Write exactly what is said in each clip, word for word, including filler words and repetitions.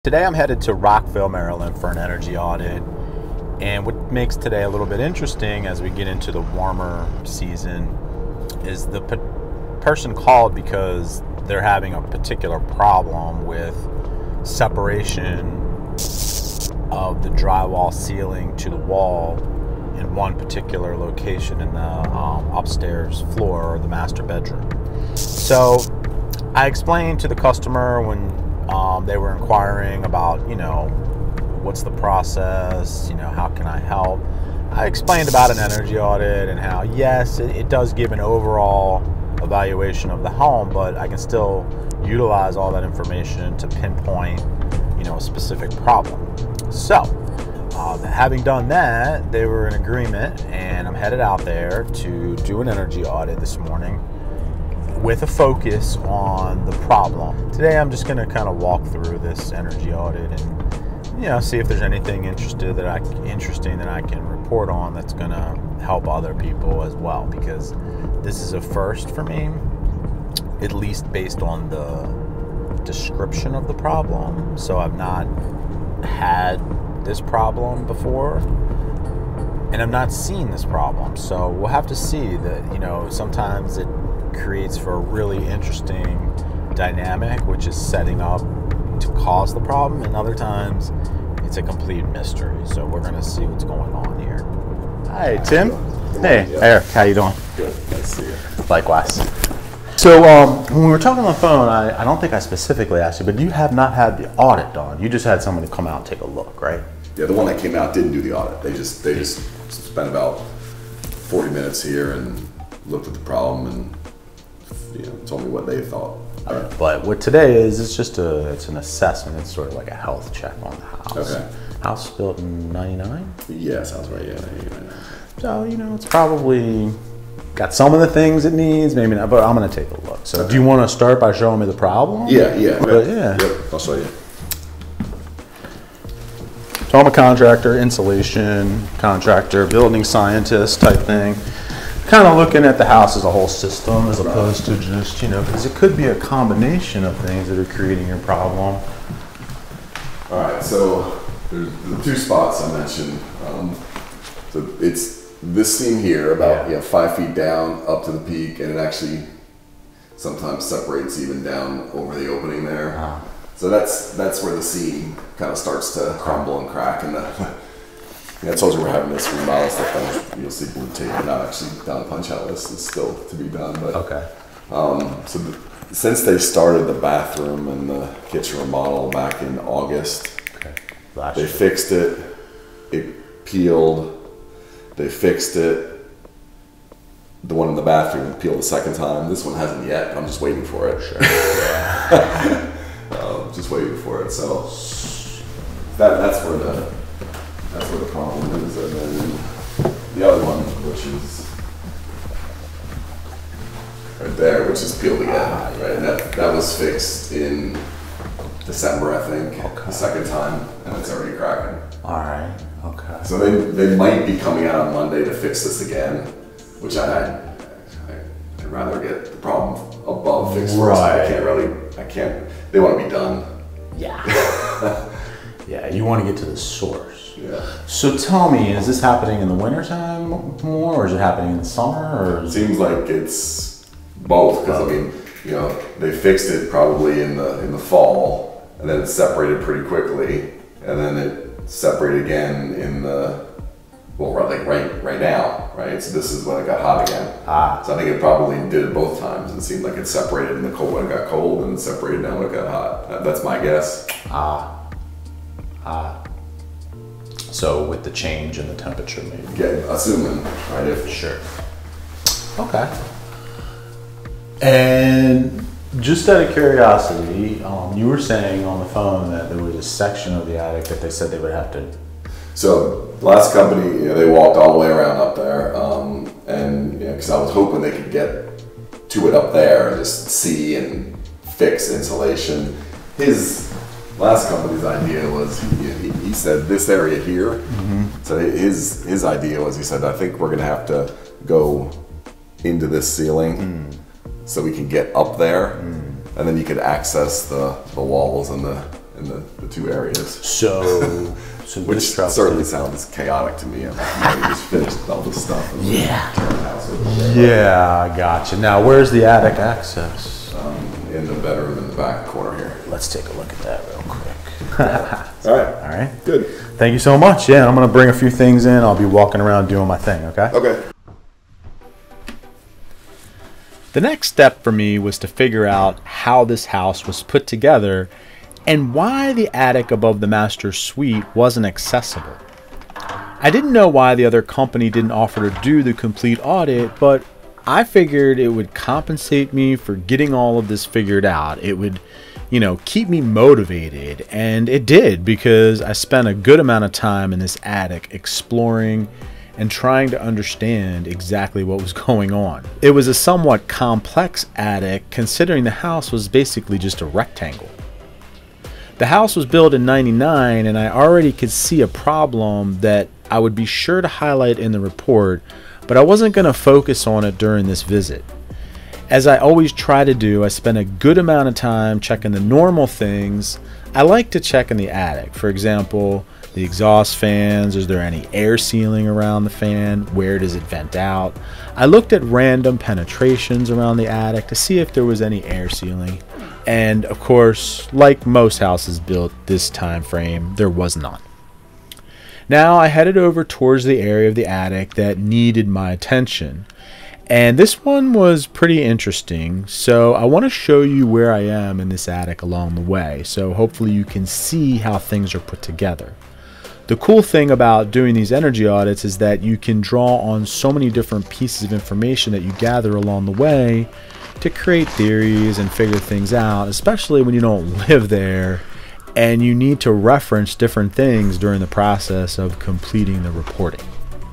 Today I'm headed to Rockville, Maryland for an energy audit, and what makes today a little bit interesting as we get into the warmer season is the pe person called because they're having a particular problem with separation of the drywall ceiling to the wall in one particular location in the um, upstairs floor or the master bedroom. So I explained to the customer when Um, they were inquiring about, you know, what's the process, you know, how can I help? I explained about an energy audit and how, yes, it, it does give an overall evaluation of the home, but I can still utilize all that information to pinpoint, you know, a specific problem. So, um, having done that, they were in agreement, and I'm headed out there to do an energy audit this morning with a focus on the problem. Today I'm just going to kind of walk through this energy audit and, you know, see if there's anything interested that I interesting that I can report on that's going to help other people as well, because this is a first for me, at least based on the description of the problem. So I've not had this problem before, and I've not seen this problem. So we'll have to see that, you know, sometimes it creates for a really interesting dynamic, which is setting up to cause the problem, and other times it's a complete mystery. So we're going to see what's going on here. Hi, Tim. Hey, Eric. How you doing? Good. Nice to see you. Likewise. So um, when we were talking on the phone, I, I don't think I specifically asked you, but you have not had the audit done. You just had somebody come out and take a look, right? Yeah, the one that came out didn't do the audit. They just they just spent about forty minutes here and looked at the problem and, you know, told me what they thought. Right. But what today is, it's just a, it's an assessment. It's sort of like a health check on the house. Okay. House built in ninety-nine? Yeah, sounds right, yeah. ninety-nine. So, you know, it's probably got some of the things it needs, maybe not, but I'm going to take a look. So okay. Do you want to start by showing me the problem? Yeah, yeah. But, yeah. Yep, I'll show you. So I'm a contractor, insulation contractor, building scientist type thing. Kind of looking at the house as a whole system as opposed to just, you know, because it could be a combination of things that are creating your problem. All right, so there's the two spots I mentioned. Um, so it's this seam here, about yeah. you know, five feet down up to the peak, and it actually sometimes separates even down over the opening there. Uh-huh. So that's that's where the seam kind of starts to crumble and crack, and the Yeah, I told you we're having this remodel stuff done. You'll see blue tape, not actually done. Punch out list is still to be done. But okay. Um, so the, since they started the bathroom and the kitchen remodel back in August, okay. they fixed it. It peeled. They fixed it. The one in the bathroom peeled the second time. This one hasn't yet. I'm just waiting for it. Sure. Yeah. um, just waiting for it. So that that's where the. That's where the problem is, and then the other one, which is right there, which is peeled again, ah, right? And that, that was fixed in December, I think, okay. the second time, and it's already cracking. All right, okay. So they, they might be coming out on Monday to fix this again, which I, I, I'd rather get the problem above fixed first. Right. I can't really, I can't, they want to be done. Yeah. Yeah, you want to get to the source. Yeah. So tell me, is this happening in the wintertime more, or is it happening in the summer? Or it seems like it's both, because I mean, you know, they fixed it probably in the in the fall, and then it separated pretty quickly, and then it separated again in the well, like right right now, right? So this is when it got hot again. Ah. So I think it probably did it both times. It seemed like it separated in the cold when it got cold, and it separated now when it got hot. That's my guess. Ah. Ah. So with the change in the temperature, maybe. Yeah, assuming, right? If sure. Okay. And just out of curiosity, um, you were saying on the phone that there was a section of the attic that they said they would have to. So the last company, you know, they walked all the way around up there, um, and you know, because I was hoping they could get to it up there and just see and fix insulation. His last company's idea was he, he, he said this area here. Mm-hmm. So his his idea was he said I think we're gonna have to go into this ceiling mm. so we can get up there, mm. and then you could access the the walls and the in the, the two areas. So, so which this truck certainly sounds chaotic to me. I'm like, you just finished all this stuff. And yeah. Turn the house over there. Yeah, I gotcha. Now, where's the attic access? Um, in the bedroom in the back corner here. Let's take a look at that real quick. All right. All right. Good. Thank you so much. Yeah, I'm going to bring a few things in. I'll be walking around doing my thing, okay? Okay. The next step for me was to figure out how this house was put together and why the attic above the master suite wasn't accessible. I didn't know why the other company didn't offer to do the complete audit, but I figured it would compensate me for getting all of this figured out. It would, you know, keep me motivated, and it did, because I spent a good amount of time in this attic exploring and trying to understand exactly what was going on. It was a somewhat complex attic, considering the house was basically just a rectangle. The house was built in ninety-nine, and I already could see a problem that I would be sure to highlight in the report, but I wasn't going to focus on it during this visit. As I always try to do, I spent a good amount of time checking the normal things I like to check in the attic. For example, the exhaust fans, is there any air sealing around the fan? Where does it vent out? I looked at random penetrations around the attic to see if there was any air sealing. And of course, like most houses built this time frame, there was none. Now I headed over towards the area of the attic that needed my attention. And this one was pretty interesting, so I want to show you where I am in this attic along the way, so hopefully you can see how things are put together. The cool thing about doing these energy audits is that you can draw on so many different pieces of information that you gather along the way to create theories and figure things out, especially when you don't live there and you need to reference different things during the process of completing the reporting.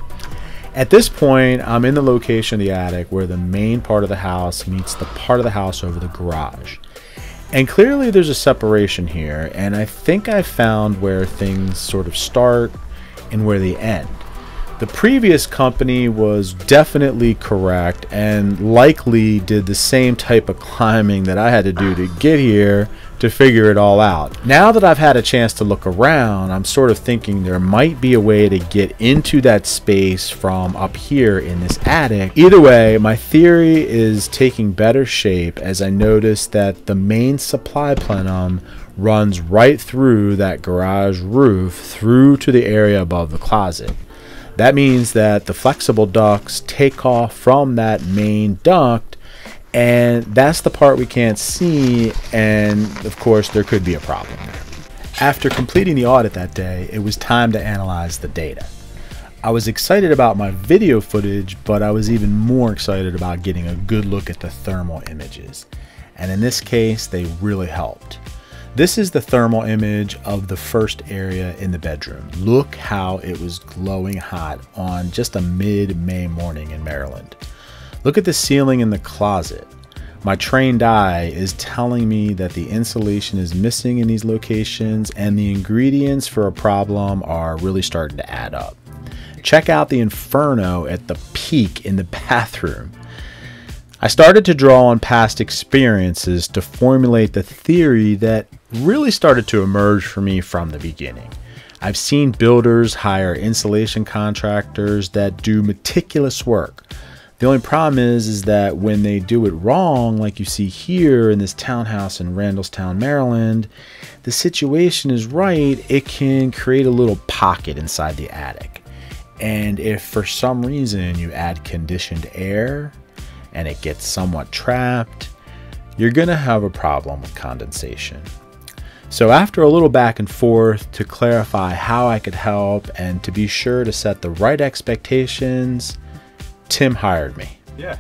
At this point, I'm in the location of the attic where the main part of the house meets the part of the house over the garage. And clearly there's a separation here, and I think I found where things sort of start and where they end. The previous company was definitely correct and likely did the same type of climbing that I had to do to get here to figure it all out. Now that I've had a chance to look around, I'm sort of thinking there might be a way to get into that space from up here in this attic. Either way, my theory is taking better shape as I noticed that the main supply plenum runs right through that garage roof through to the area above the closet. That means that the flexible ducts take off from that main duct, and that's the part we can't see, and of course there could be a problem there. After completing the audit that day, it was time to analyze the data. I was excited about my video footage, but I was even more excited about getting a good look at the thermal images, and in this case they really helped. This is the thermal image of the first area in the bedroom. Look how it was glowing hot on just a mid-May morning in Maryland. Look at the ceiling in the closet. My trained eye is telling me that the insulation is missing in these locations, and the ingredients for a problem are really starting to add up. Check out the inferno at the peak in the bathroom. I started to draw on past experiences to formulate the theory that really started to emerge for me from the beginning. I've seen builders hire insulation contractors that do meticulous work. The only problem is, is that when they do it wrong, like you see here in this townhouse in Randallstown, Maryland, the situation is right, it can create a little pocket inside the attic. And if for some reason you add conditioned air and it gets somewhat trapped, you're gonna have a problem with condensation. So after a little back and forth to clarify how I could help and to be sure to set the right expectations, Tim hired me. Yeah.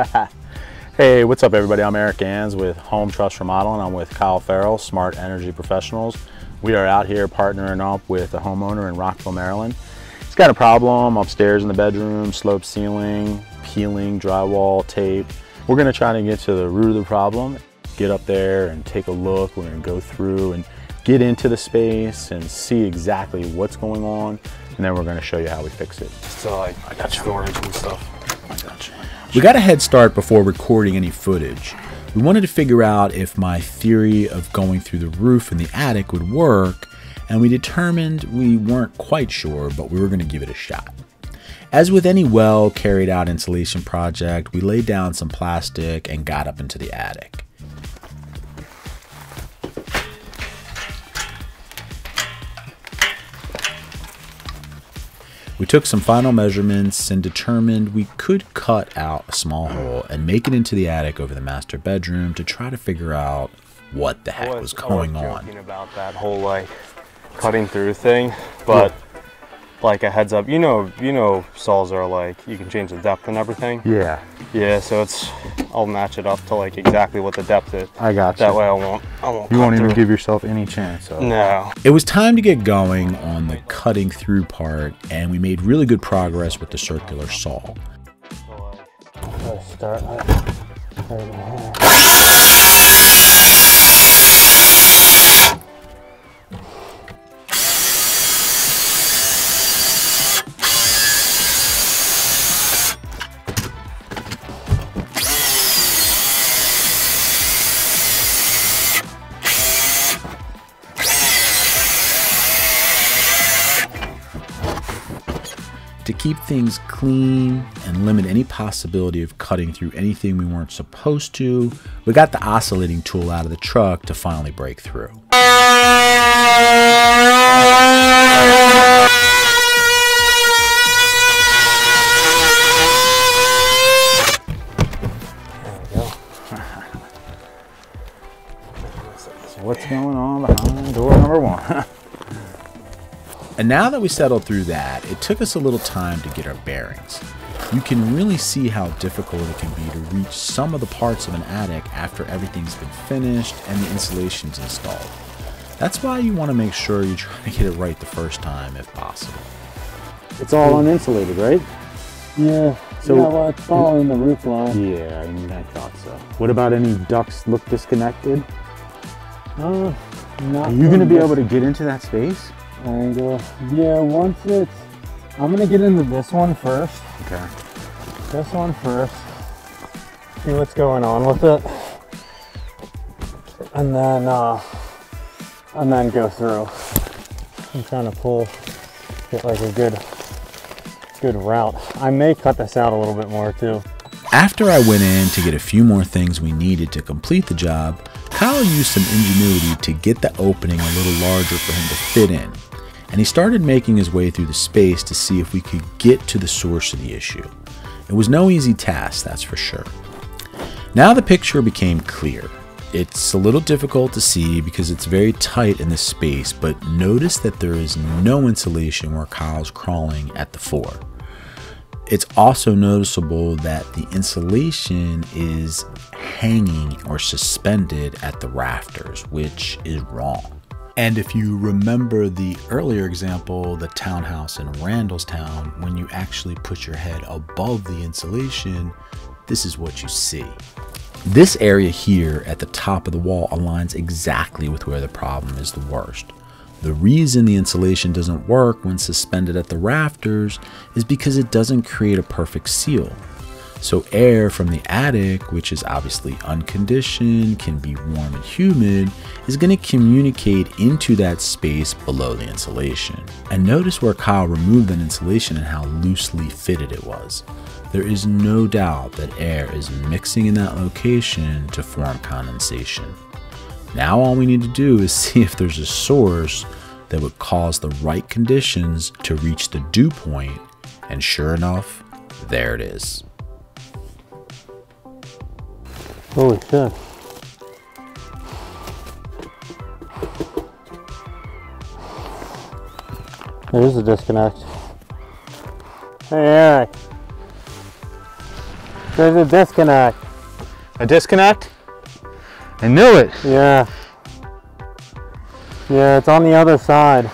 Hey, what's up everybody? I'm Eric Gans with Home Trust Remodeling. I'm with Kyle Farrell, Smart Energy Professionals. We are out here partnering up with a homeowner in Rockville, Maryland. He's got a problem upstairs in the bedroom, slope ceiling, peeling, drywall, tape. We're gonna try to get to the root of the problem, get up there and take a look. We're gonna go through and get into the space and see exactly what's going on, and then we're gonna show you how we fix it. So like I got storage and stuff. I got you. We got a head start before recording any footage. We wanted to figure out if my theory of going through the roof in the attic would work, and we determined we weren't quite sure, but we were going to give it a shot. As with any well carried out insulation project, we laid down some plastic and got up into the attic. We took some final measurements and determined we could cut out a small hole and make it into the attic over the master bedroom to try to figure out what the heck was, was going I was on. joking about that whole like cutting through thing, but yeah. Like a heads up, you know, you know, saws are like you can change the depth and everything. Yeah. Yeah. So it's I'll match it up to like exactly what the depth is. I got you. That way I won't. I won't. You won't even through. give yourself any chance. Of. No. It was time to get going on the cutting through part, and we made really good progress with the circular saw. So, uh, start right here. To keep things clean and limit any possibility of cutting through anything we weren't supposed to, we got the oscillating tool out of the truck to finally break through. So what's going on behind door number one? And now that we settled through that, it took us a little time to get our bearings. You can really see how difficult it can be to reach some of the parts of an attic after everything's been finished and the insulation's installed. That's why you want to make sure you try to get it right the first time if possible. It's all uninsulated, right? Yeah. So yeah, well, it's following the roof line. Yeah, I mean, I thought so. What about any ducts look disconnected? Uh, not Are you going to be able to get into that space? Angle. Yeah, once it's, I'm gonna get into this one first. Okay. This one first. See what's going on with it, and then uh, and then go through. I'm trying to pull, get like a good, good route. I may cut this out a little bit more too. After I went in to get a few more things we needed to complete the job, Kyle used some ingenuity to get the opening a little larger for him to fit in, and he started making his way through the space to see if we could get to the source of the issue. It was no easy task, that's for sure. Now the picture became clear. It's a little difficult to see because it's very tight in this space, but notice that there is no insulation where Kyle's crawling at the fore. It's also noticeable that the insulation is hanging or suspended at the rafters, which is wrong. And if you remember the earlier example, the townhouse in Randallstown, when you actually put your head above the insulation, this is what you see. This area here at the top of the wall aligns exactly with where the problem is the worst. The reason the insulation doesn't work when suspended at the rafters is because it doesn't create a perfect seal. So air from the attic, which is obviously unconditioned, can be warm and humid, is going to communicate into that space below the insulation. And notice where Kyle removed that insulation and how loosely fitted it was. There is no doubt that air is mixing in that location to form condensation. Now all we need to do is see if there's a source that would cause the right conditions to reach the dew point, and sure enough, there it is. Holy shit. There's a disconnect. Hey Eric. There's a disconnect. A disconnect? I knew it. Yeah. Yeah, it's on the other side.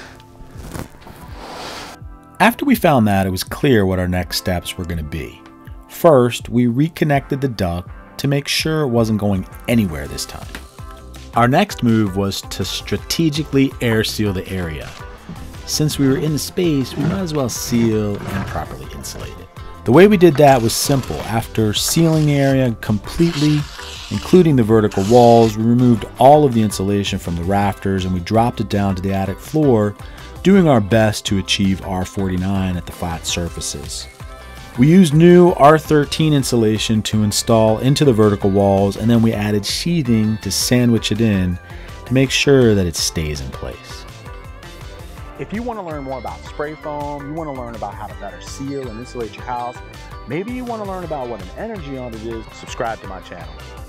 After we found that, it was clear what our next steps were going to be. First, we reconnected the duct to make sure it wasn't going anywhere this time. Our next move was to strategically air seal the area. Since we were in the space, we might as well seal and properly insulate it. The way we did that was simple. After sealing the area completely, including the vertical walls, we removed all of the insulation from the rafters and we dropped it down to the attic floor, doing our best to achieve R forty-nine at the flat surfaces. We used new R thirteen insulation to install into the vertical walls, and then we added sheathing to sandwich it in to make sure that it stays in place. If you want to learn more about spray foam, you want to learn about how to better seal and insulate your house, maybe you want to learn about what an energy audit is, subscribe to my channel.